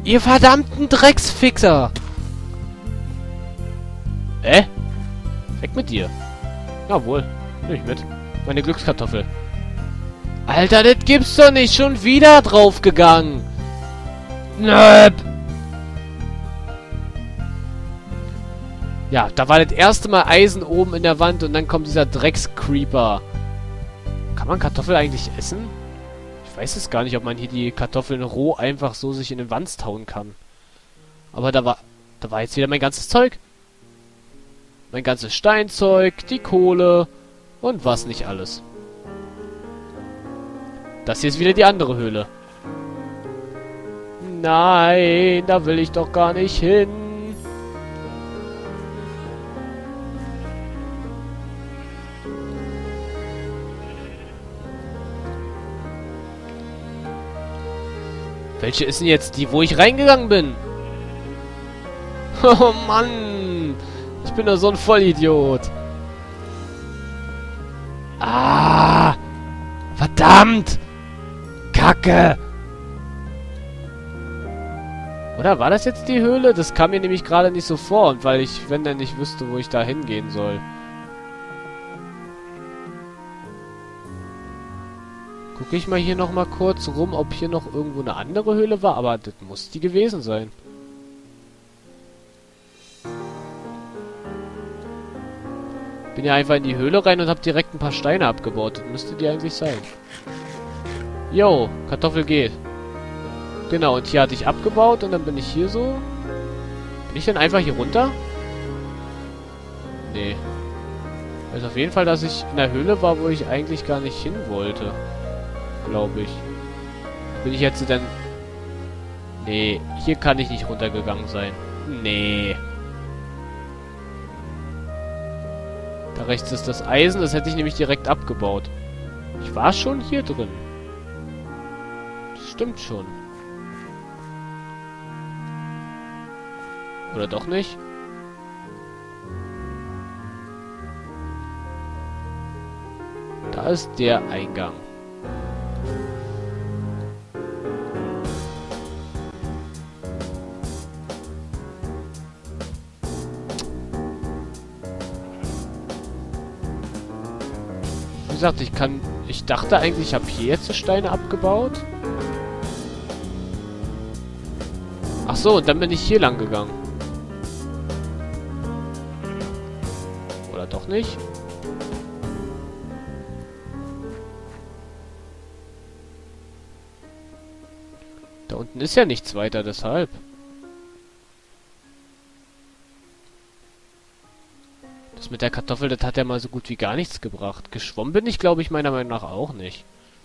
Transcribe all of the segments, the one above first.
Ihr verdammten Drecksfixer! Weg mit dir. Jawohl, nehme ich mit. Meine Glückskartoffel. Alter, das gibt's doch nicht. Schon wieder draufgegangen. Nöp. Ja, da war das erste Mal Eisen oben in der Wand und dann kommt dieser Dreckscreeper. Kann man Kartoffeln eigentlich essen? Ich weiß es gar nicht, ob man hier die Kartoffeln roh einfach so sich in den Wanst hauen kann. Aber da war jetzt wieder mein ganzes Zeug. Mein ganzes Steinzeug, die Kohle und was nicht alles. Das hier ist wieder die andere Höhle. Nein, da will ich doch gar nicht hin. Welche ist denn jetzt die, wo ich reingegangen bin? Oh Mann! Ich bin doch so ein Vollidiot. Ah! Verdammt! Kacke! Oder war das jetzt die Höhle? Das kam mir nämlich gerade nicht so vor. Und weil ich, wenn denn nicht wüsste, wo ich da hingehen soll. Gucke ich mal hier nochmal kurz rum, ob hier noch irgendwo eine andere Höhle war. Aber das muss die gewesen sein. Bin ja einfach in die Höhle rein und habe direkt ein paar Steine abgebaut. Das müsste die eigentlich sein. Jo, Kartoffel geht. Genau, und hier hatte ich abgebaut und dann bin ich hier so. Bin ich dann einfach hier runter? Nee. Ich weiß auf jeden Fall, dass ich in der Höhle war, wo ich eigentlich gar nicht hin wollte. Glaube ich. Bin ich jetzt denn... Nee, hier kann ich nicht runtergegangen sein. Nee. Da rechts ist das Eisen, das hätte ich nämlich direkt abgebaut. Ich war schon hier drin. Das stimmt schon. Oder doch nicht? Da ist der Eingang. Wie gesagt, ich dachte eigentlich, ich habe hier jetzt die Steine abgebaut. Ach so, und dann bin ich hier lang gegangen. Oder doch nicht? Da unten ist ja nichts weiter, deshalb. Das mit der Kartoffel, das hat ja mal so gut wie gar nichts gebracht. Geschwommen bin ich, glaube ich, meiner Meinung nach auch nicht.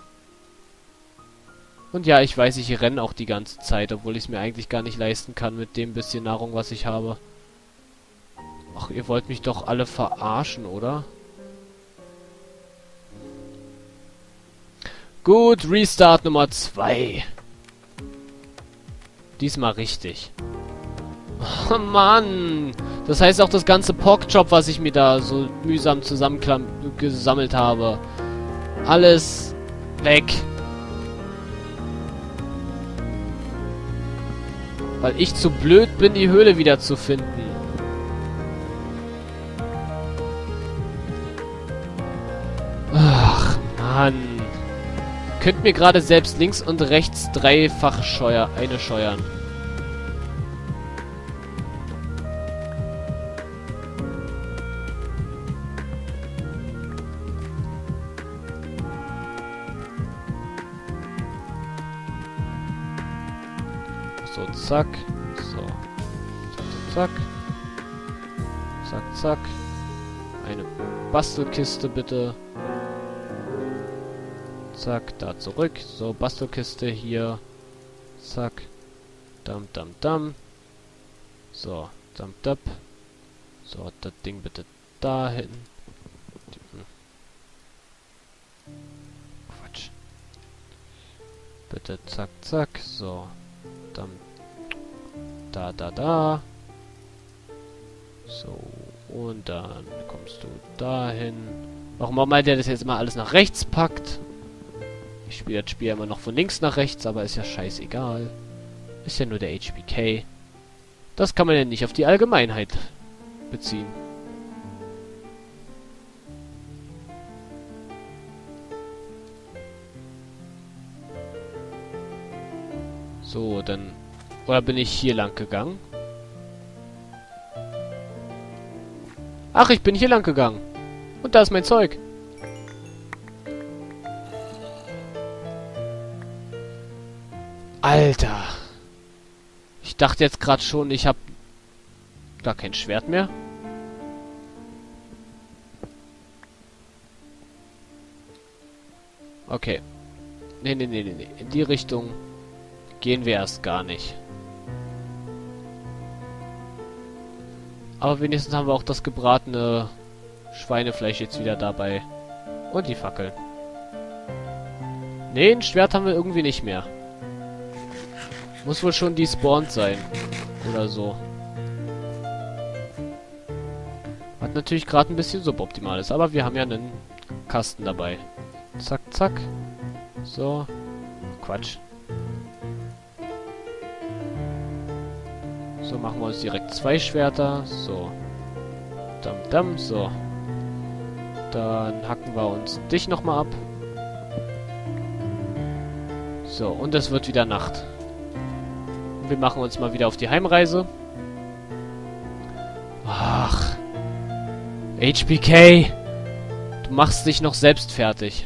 Und ja, ich weiß, ich renne auch die ganze Zeit, obwohl ich es mir eigentlich gar nicht leisten kann mit dem bisschen Nahrung, was ich habe. Ach, ihr wollt mich doch alle verarschen, oder? Gut, Restart Nummer 2. Diesmal richtig. Oh Mann! Das heißt auch das ganze Porkchop, was ich mir da so mühsam zusammengesammelt habe. Alles weg. Weil ich zu blöd bin, die Höhle wieder zu finden. Ach, Mann. Könnt mir gerade selbst links und rechts dreifach eine scheuern. So, zack. So. Zack, zack. Zack, zack. Eine Bastelkiste, bitte. Zack, da zurück. So, Bastelkiste hier. Zack. Dam, dam, dam. So, dam, dam. So, das Ding bitte dahin. Quatsch. Bitte zack, zack. So. Dann da, da, da. So. Und dann kommst du dahin. Warum auch mal der das jetzt immer alles nach rechts packt? Ich spiele das Spiel immer noch von links nach rechts, aber ist ja scheißegal. Ist ja nur der HBK. Das kann man ja nicht auf die Allgemeinheit beziehen. So, dann... Oder bin ich hier lang gegangen? Ach, ich bin hier lang gegangen. Und da ist mein Zeug. Alter. Ich dachte jetzt gerade schon, ich habe gar kein Schwert mehr. Okay. Nee. In die Richtung gehen wir erst gar nicht. Aber wenigstens haben wir auch das gebratene Schweinefleisch jetzt wieder dabei. Und die Fackel. Nee, ein Schwert haben wir irgendwie nicht mehr. Muss wohl schon despawned sein. Oder so. Was natürlich gerade ein bisschen suboptimal ist. Aber wir haben ja einen Kasten dabei. Zack, zack. So. Quatsch. So, machen wir uns direkt 2 Schwerter. So. Dam. So. Dann hacken wir uns dich nochmal ab. So, und es wird wieder Nacht. Wir machen uns mal wieder auf die Heimreise. Ach. HBK. Du machst dich noch selbst fertig.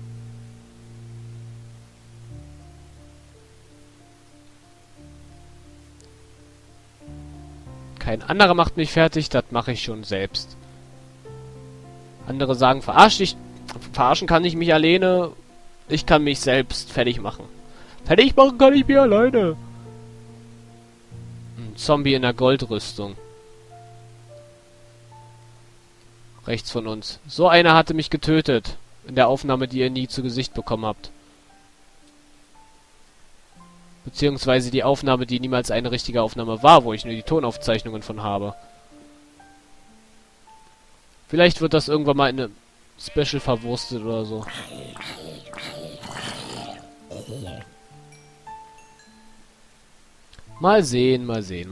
Kein anderer macht mich fertig, das mache ich schon selbst. Andere sagen, verarschen kann ich mich alleine. Ich kann mich selbst fertig machen. Fertig machen kann ich mir alleine. Ein Zombie in der Goldrüstung. Rechts von uns. So einer hatte mich getötet. In der Aufnahme, die ihr nie zu Gesicht bekommen habt. Beziehungsweise die Aufnahme, die niemals eine richtige Aufnahme war, wo ich nur die Tonaufzeichnungen von habe. Vielleicht wird das irgendwann mal in einem Special verwurstet oder so. Mal sehen.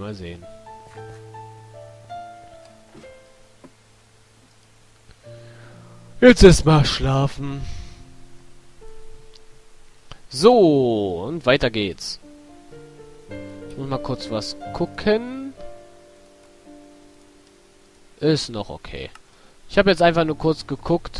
Jetzt ist mal schlafen. So, und weiter geht's. Ich muss mal kurz was gucken. Ist noch okay. Ich habe jetzt einfach nur kurz geguckt,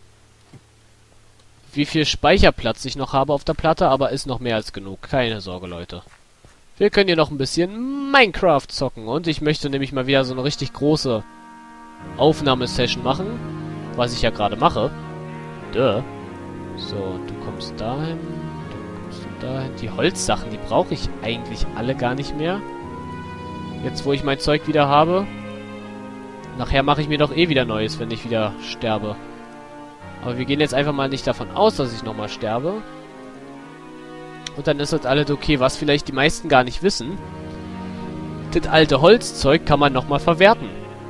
wie viel Speicherplatz ich noch habe auf der Platte, aber ist noch mehr als genug. Keine Sorge, Leute. Wir können hier noch ein bisschen Minecraft zocken. Und ich möchte nämlich mal wieder so eine richtig große Aufnahmesession machen. Was ich ja gerade mache. Duh. So, du kommst dahin. Die Holzsachen, die brauche ich eigentlich alle gar nicht mehr. Jetzt, wo ich mein Zeug wieder habe. Nachher mache ich mir doch eh wieder Neues, wenn ich wieder sterbe. Aber wir gehen jetzt einfach mal nicht davon aus, dass ich nochmal sterbe. Und dann ist das alles okay. Was vielleicht die meisten gar nicht wissen. Das alte Holzzeug kann man nochmal verwerten.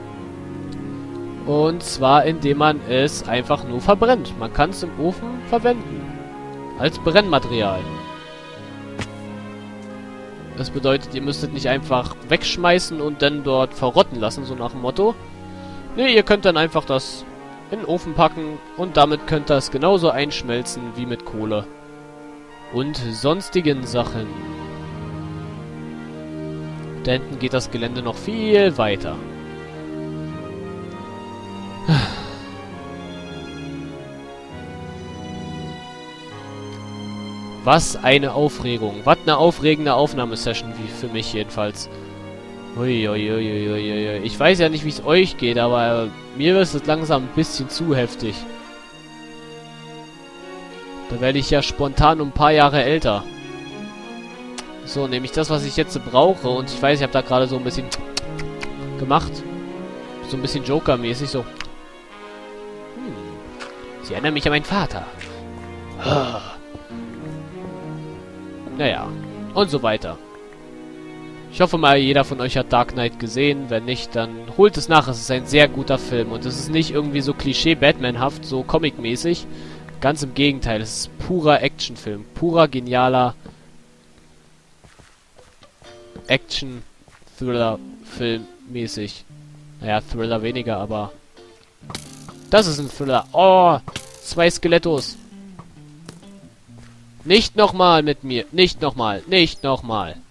Und zwar, indem man es einfach nur verbrennt. Man kann es im Ofen verwenden. Als Brennmaterial. Das bedeutet, ihr müsstet nicht einfach wegschmeißen und dann dort verrotten lassen, so nach dem Motto. Ne, ihr könnt dann einfach das in den Ofen packen und damit könnt ihr es genauso einschmelzen wie mit Kohle. Und sonstigen Sachen. Da hinten geht das Gelände noch viel weiter. Was eine Aufregung. Was eine aufregende Aufnahmesession, wie für mich jedenfalls. Uiuiuiuiui. Ich weiß ja nicht, wie es euch geht, aber mir ist es langsam ein bisschen zu heftig. Da werde ich ja spontan um ein paar Jahre älter. So, nämlich das, was ich jetzt brauche. Und ich weiß, ich habe da gerade so ein bisschen gemacht. So ein bisschen Joker-mäßig, so. Sie erinnern mich an meinen Vater. Naja, und so weiter. Ich hoffe mal, jeder von euch hat Dark Knight gesehen. Wenn nicht, dann holt es nach. Es ist ein sehr guter Film. Und es ist nicht irgendwie so Klischee-Batman-haft, so Comic-mäßig. Ganz im Gegenteil. Es ist purer Actionfilm. Purer, genialer Action-Thriller-Film mäßig. Naja, Thriller weniger, aber... Das ist ein Thriller. Oh, 2 Skelettos. Nicht nochmal mit mir. Nicht nochmal. Nicht nochmal.